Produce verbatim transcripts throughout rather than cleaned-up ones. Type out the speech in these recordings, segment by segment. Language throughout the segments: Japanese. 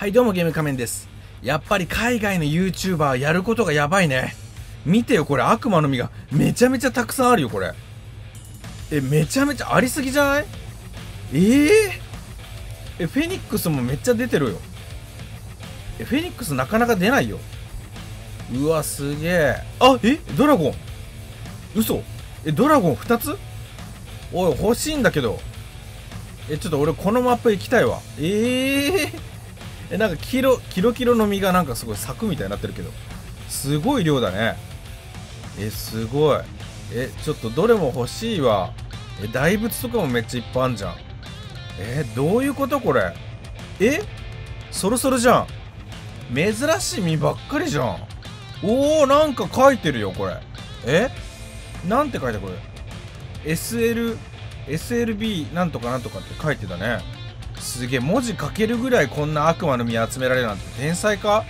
はい、どうもゲーム仮面です。やっぱり海外の YouTuber やることがやばいね。見てよ、これ悪魔の実がめちゃめちゃたくさんあるよ、これ。え、めちゃめちゃありすぎじゃない？えー、え、フェニックスもめっちゃ出てるよ。え、フェニックスなかなか出ないよ。うわ、すげえ。あ、え、ドラゴン。嘘。え、ドラゴンふたつ？おい、欲しいんだけど。え、ちょっと俺このマップ行きたいわ。えー、え、なんかキロ、キロキロの実がなんかすごい咲くみたいになってるけど。すごい量だね。え、すごい。え、ちょっとどれも欲しいわ。え、大仏とかもめっちゃいっぱいあんじゃん。え、どういうことこれ。え、そろそろじゃん。珍しい実ばっかりじゃん。おー、なんか書いてるよ、これ。え、なんて書いてあるこれ。エスエル、エスエルビー なんとかなんとかって書いてたね。すげえ、文字書けるぐらいこんな悪魔の実集められるなんて天才か。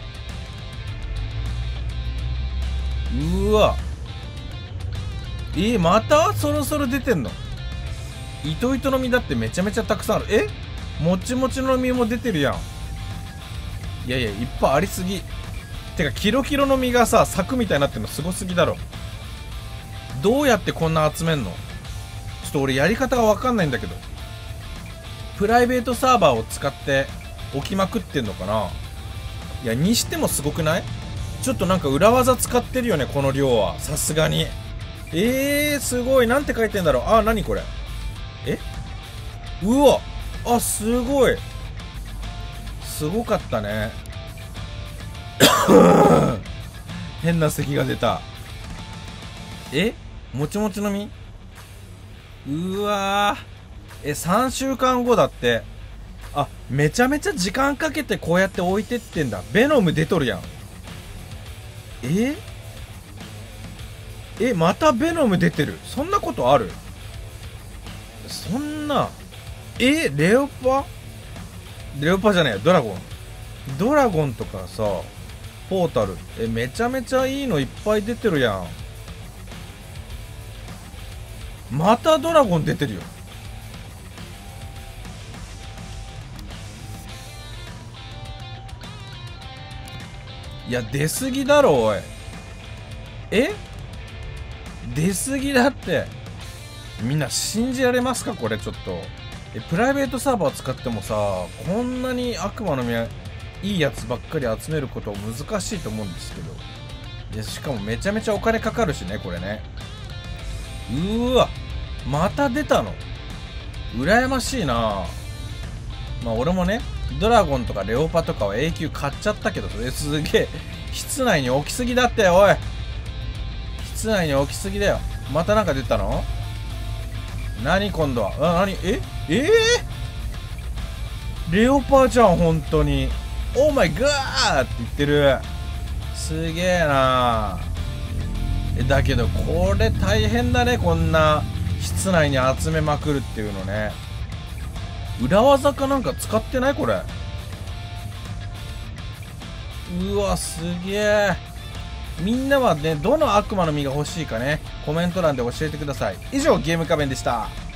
うーわ。えー、またそろそろ出てんの。糸糸の実だってめちゃめちゃたくさんある。え、もちもちの実も出てるやん。いやいや、いっぱいありすぎ。てかキロキロの実がさ咲くみたいになってんのすごすぎだろ。どうやってこんな集めんの？ちょっと俺やり方がわかんないんだけど。プライベートサーバーを使って置きまくってんのかな。いや、にしてもすごくない？ちょっとなんか裏技使ってるよね、この量は。さすがに。えー、すごい。なんて書いてんだろう。あ、なにこれ。え、うわ、あ、すごい。すごかったね。変な咳が出た。え、もちもちの実？うわー。え、さんしゅうかんごだって。あ、めちゃめちゃ時間かけてこうやって置いてってんだ。ベノム出とるやん。ええ、またベノム出てる。そんなことある？そんな。え、レオパレオパじゃねえ、ドラゴン。ドラゴンとかさ、ポータル。え、めちゃめちゃいいのいっぱい出てるやん。またドラゴン出てるよ。いや、出すぎだろ、おい。え、出すぎだって。みんな信じられますかこれ。ちょっとえ、プライベートサーバー使ってもさ、こんなに悪魔の実いいやつばっかり集めること難しいと思うんですけど。でしかもめちゃめちゃお金かかるしね、これね。うーわ、また出たの。羨ましいな。まあ俺もね、ドラゴンとかレオパとかは永久買っちゃったけど、それすげえ室内に置きすぎだってよ、おい。室内に置きすぎだよ。またなんか出たの？何今度は。あ、何？ええー、レオパじゃん、本当に。オーマイガーって言ってる。すげえな。え、だけどこれ大変だね、こんな室内に集めまくるっていうのね。裏技かなんか使ってないこれ。うわ、すげえ。みんなはね、どの悪魔の実が欲しいかね、コメント欄で教えてください。以上、ゲーム仮面でした。